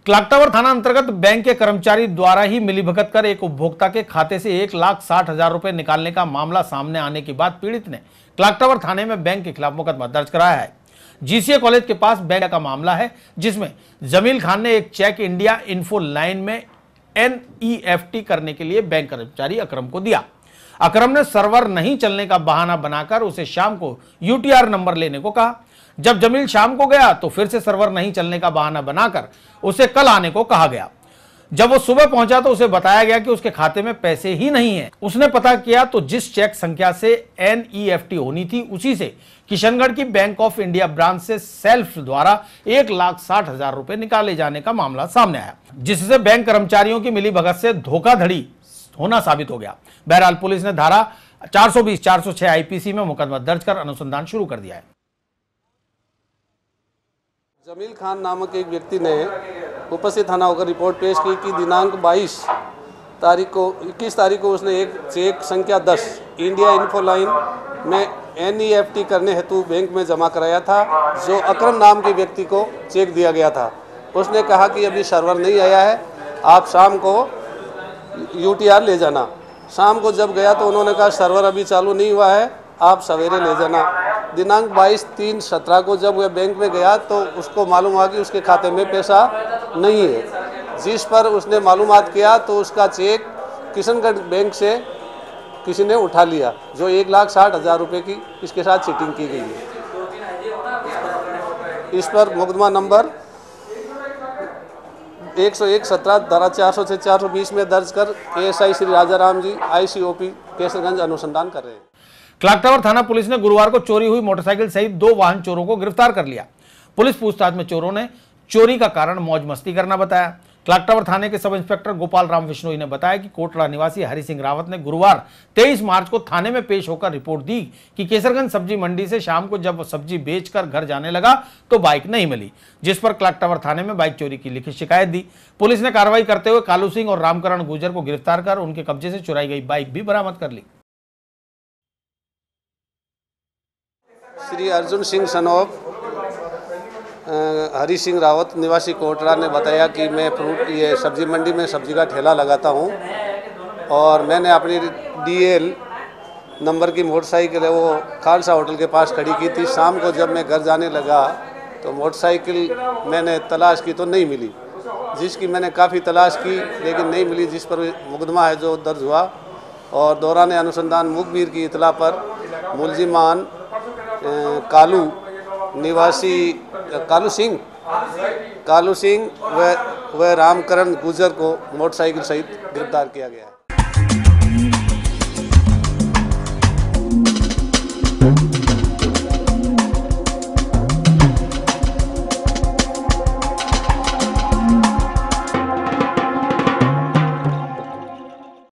Clock थाना अंतर्गत bank के कर्मचारी द्वारा ही मिलीभगत कर एक उपभोक्ता के खाते से 1,60,000 रुपए निकालने का मामला सामने आने के बाद पीड़ित ने क्लॉक थाने में बैंक के खिलाफ मुकदमा दर्ज कराया है। जीसीए कॉलेज के पास बैंक का मामला है, जिसमें जमील खान ने एक चेक इंडिया इन्फो लाइन में NEFT करने के लिए बैंक कर्मचारी अकरम को दिया। अकरम ने सर्वर नहीं चलने का बहाना बनाकर उसे शाम को UTR नंबर लेने को कहा। जब जमील शाम को गया तो फिर से सर्वर नहीं चलने का बहाना बनाकर उसे कल आने को कहा गया। जब वो सुबह पहुंचा तो उसे बताया गया कि उसके खाते में पैसे ही नहीं है। उसने पता किया तो जिस चेक संख्या से NEFT होनी थी उसी से किशनगढ़ की बैंक ऑफ इंडिया ब्रांच से सेल्फ द्वारा 1,60,000 रुपए निकाले जाने का मामला सामने आया, जिससे बैंक कर्मचारियों की मिलीभगत से धोखाधड़ी होना साबित हो गया। बहरहाल पुलिस ने धारा 420, 406 IPC में मुकदमा दर्ज कर अनुसंधान शुरू कर दिया है। जमील खान नामक एक व्यक्ति ने उपस्थित थाना होकर रिपोर्ट पेश की कि दिनांक 21 तारीख को उसने एक चेक संख्या 10 इंडिया इन्फो लाइन में NEFT करने हेतु बैंक में जमा कराया था, जो अकरम नाम के व्यक्ति को चेक दिया गया था। उसने कहा कि अभी सर्वर नहीं आया है, आप शाम को UTR ले जाना। शाम को जब गया तो उन्होंने कहा सर्वर अभी चालू नहीं हुआ है, आप सवेरे ले जाना। दिनांक 22/3/17 को जब वह बैंक में गया तो उसको मालूम हुआ कि उसके खाते में पैसा नहीं है, जिस पर उसने मालूमात किया तो उसका चेक किशनगढ़ बैंक से किसी ने उठा लिया, जो 1,60,000 रुपये की इसके साथ चीटिंग की गई है। इस पर मुकदमा नंबर 101/17 धारा 400 से 420 में दर्ज कर ASI श्री राजाराम जी ICOP केसरगंज अनुसंधान कर रहे हैं। क्लॉक थाना पुलिस ने गुरुवार को चोरी हुई मोटरसाइकिल सहित 2 वाहन चोरों को गिरफ्तार कर लिया। पुलिस पूछताछ में चोरों ने चोरी का कारण मौज मस्ती करना बताया। क्लॉक थाने के सब इंस्पेक्टर गोपाल राम विश्नोई ने बताया कि कोटड़ा निवासी हरि सिंह रावत ने गुरुवार 23 मार्च को थाने में पेश होकर रिपोर्ट दी कि केसरगंज सब्जी मंडी से शाम को जब सब्जी बेचकर घर जाने लगा तो बाइक नहीं मिली, जिस पर क्लॉक थाने में बाइक चोरी की लिखित शिकायत दी। पुलिस ने कार्रवाई करते हुए कालू सिंह और रामकरण गुर्जर को गिरफ्तार कर उनके कब्जे से चुराई गई बाइक भी बरामद कर ली। श्री अर्जुन सिंह सनोफ हरि सिंह रावत निवासी कोटड़ा ने बताया कि मैं ये सब्जी मंडी में सब्जी का ठेला लगाता हूं और मैंने अपनी DL नंबर की मोटरसाइकिल है वो खालसा होटल के पास खड़ी की थी। शाम को जब मैं घर जाने लगा तो मोटरसाइकिल मैंने तलाश की तो नहीं मिली, जिसकी मैंने काफ़ी तलाश की लेकिन नहीं मिली, जिस पर मुकदमा है जो दर्ज हुआ। और दौरान अनुसंधान मुखबिर की इतला पर मुलजिमान कालू निवासी कालू सिंह व रामकरण गुर्जर को मोटरसाइकिल सहित गिरफ्तार किया गया है।